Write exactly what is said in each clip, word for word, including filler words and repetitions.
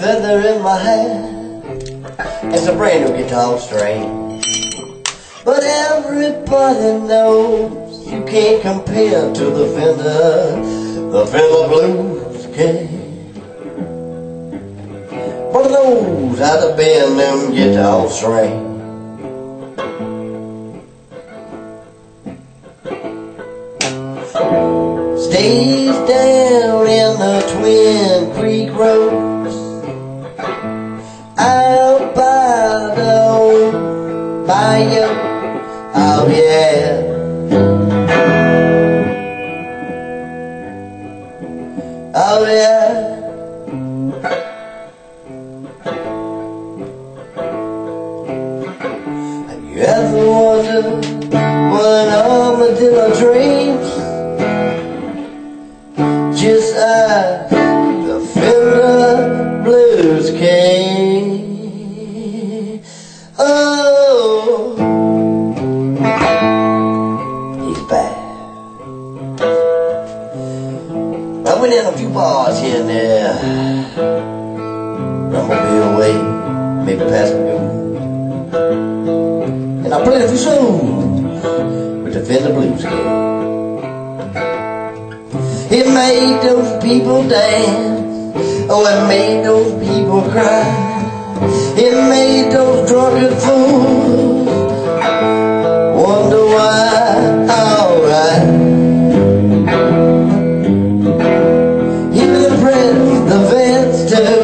feather in my hat. It's a brand new guitar string, but everybody knows you can't compare to the Fender, the Fender Bluesking. One of those how to bend them guitar strings. Stays down in the Twin Creek Roads, out by the old bayou. Oh yeah. Oh yeah. Have you ever wondered what an armadillo dreams? Just ask the Fender Bluesking. Oh, he's back. I went in a few bars here and there, Rumbleville Way, maybe past me, and I played a few songs with the Fender Bluesking. It made those people dance, oh, it made those people cry. It made those drunken fools wonder why. Alright, even the friends, the vets too.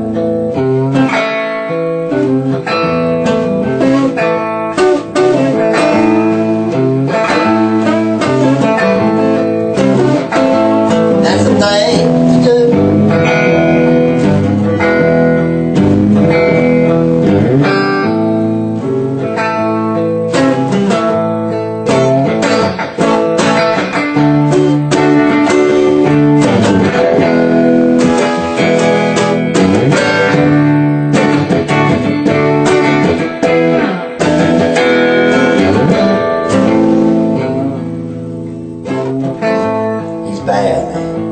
Bad,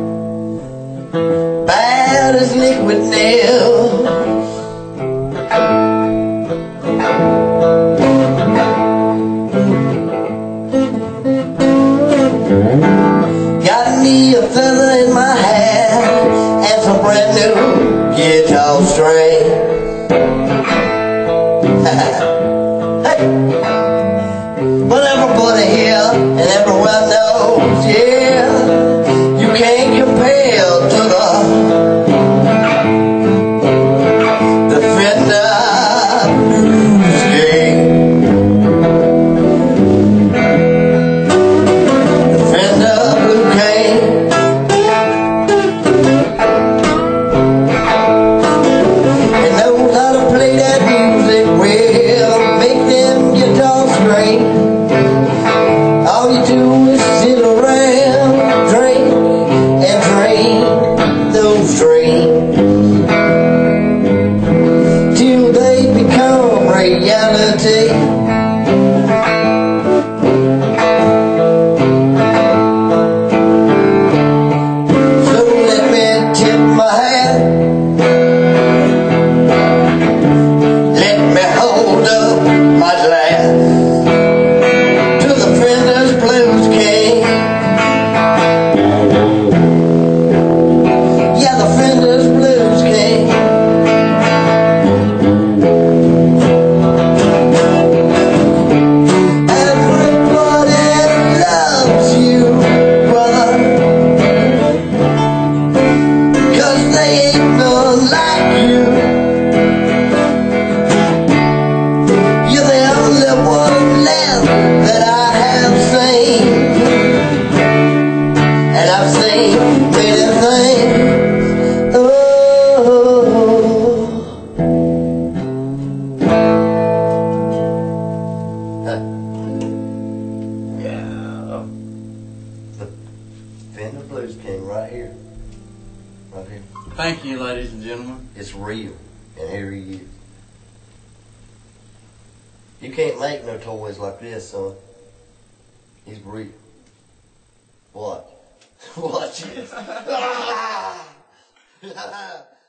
bad as liquid nails. Got me a feather in my hat and some brand new guitar string. Hey, but everybody here and everyone knows, yeah, can't compare to the the Fender Bluesking. The Fender Bluesking. It knows how to play that music well, make them guitars scream. All you do is sit around, drink those dreams till they become reality. So let me tip my hat, let me hold up my glass to the Fender's Bluesking. Fender Bluesking right here. Right here. Thank you, ladies and gentlemen. It's real. And here he is. You can't make no toys like this, son. He's real. Watch. Watch it.